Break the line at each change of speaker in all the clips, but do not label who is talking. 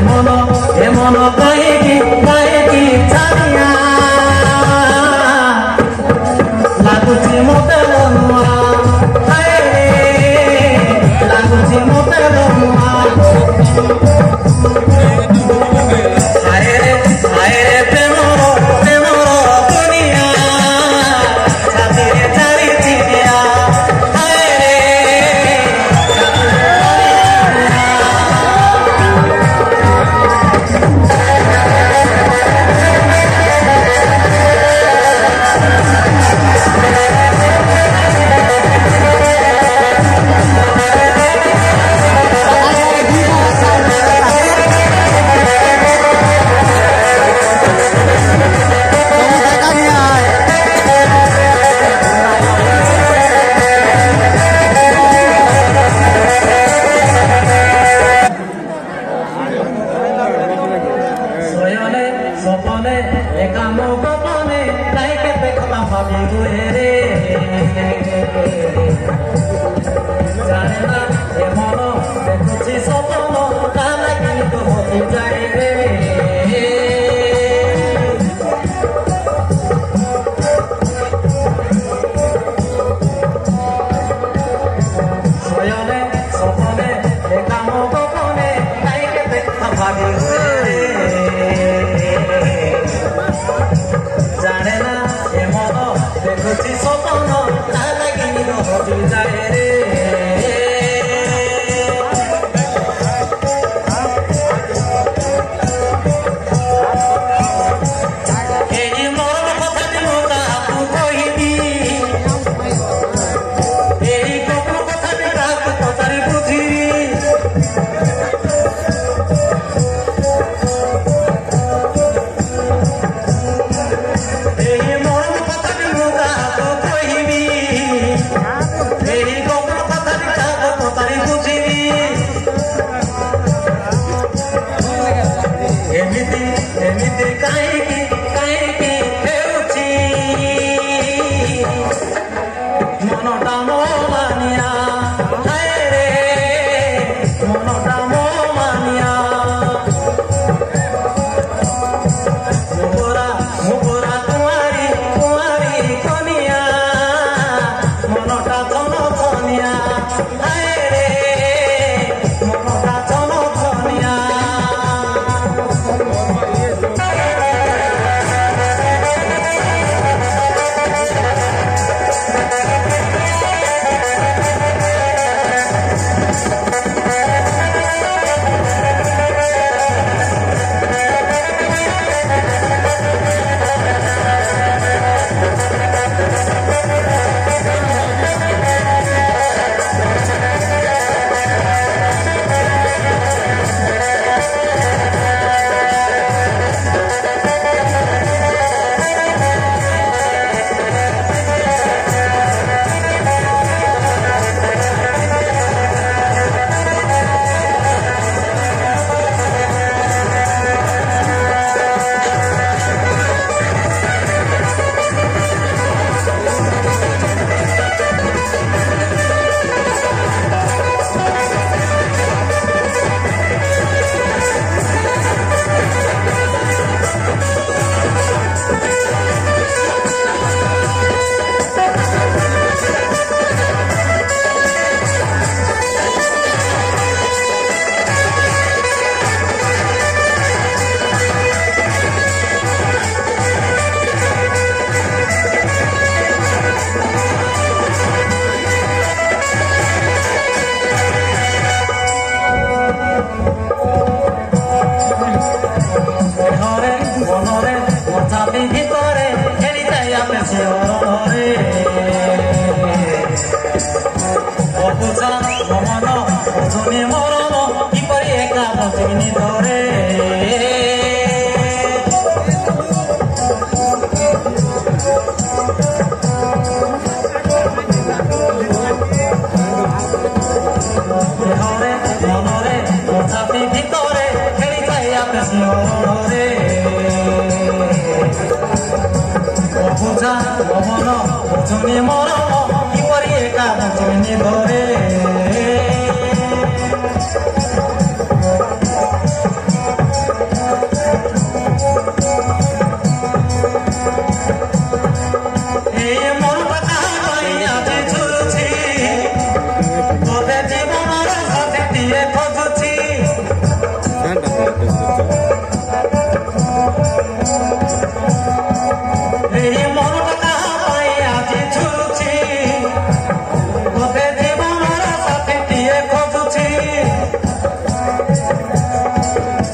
मन कहीं छानिया लागुची मोते लनुआ लागुची मोते लनुआ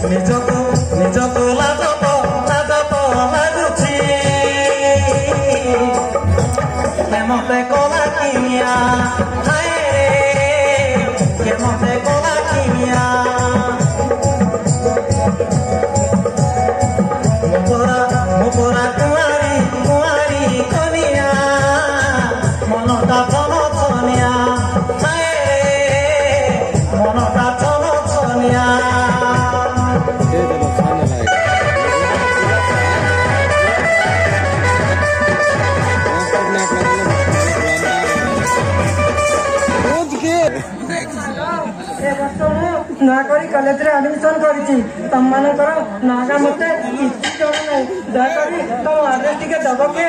ନିଜକୁ ଲାଜ ଲାଗୁଛି ମତେ କଲା କିମିଆ ମତେ କଲା କିମିଆ ମୋ ପରା କୁଆରୀ କନିଆ ମନଟା ଛନ ଛନିଆ ମନଟା ଛନ ଛନିଆ
ନୂଆକରି କଲେଜରେ ଆଡମିସନ କରିଛି ତମମାନଙ୍କର ନାଗା ମତେ କିଛି ଜଣା ନାହିଁ ଦୟାକରି ତମ ଆଡ୍ରେସ ଟିକେ ଦବ କେ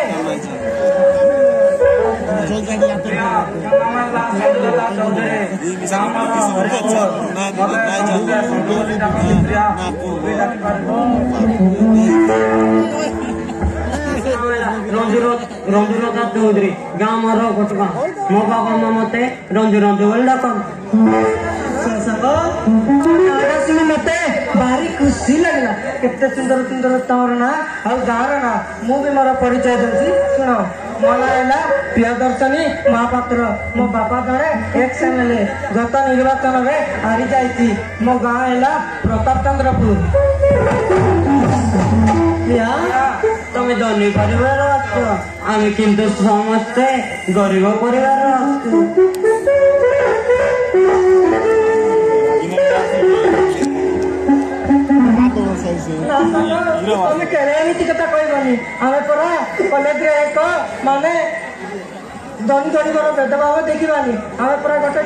ରଞ୍ଜୁଲତା ଚୌଧୁରୀ ଗାଁ ମୋର ଘଟଗାଁ ମୋ ବାବା ମା ମତେ ରଞ୍ଜୁ ବୋଲି ଡାକନ୍ତି
ଶୁଣି ମତେ ଭାରି ଖୁସି ଲାଗିଲା କେତେ ସୁନ୍ଦର ସୁନ୍ଦର ତମର ନାଁ ଆଉ ଗାଁର ନାଁ ମୁଁ ବି ମୋର ପରିଚୟ ଦଉଛି ଶୁଣ ମୋ ନାଁ ହେଲା ପ୍ରିୟଦର୍ଶିନୀ ମହାପାତ୍ର ମୋ ବାପା ଜଣେ ଏକ୍ସ MLA ଗତ ନିର୍ବାଚନରେ ହାରି ଯାଇଛି ମୋ ଗାଁ ହେଲା ପ୍ରତାପ ଚନ୍ଦ୍ରପୁର
ତମେ ଧନୀ ପରିବାର ଆସୁଛ ଆମେ କିନ୍ତୁ ସମସ୍ତେ ଗରିବ ପରିବାର ଆସୁଛୁ
ତମେ କେବେ ଏମିତି କଥା କହିବନି ଆମେ ପରା କଲେଜରେ ଏକ ମାନେ ଧନୀ ଗରିବର ଭେଦଭାବ ଦେଖିବାନି ଆମେ ପରା ଗୋଟେ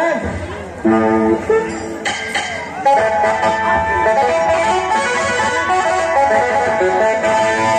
କ୍ଲାସମେଟ୍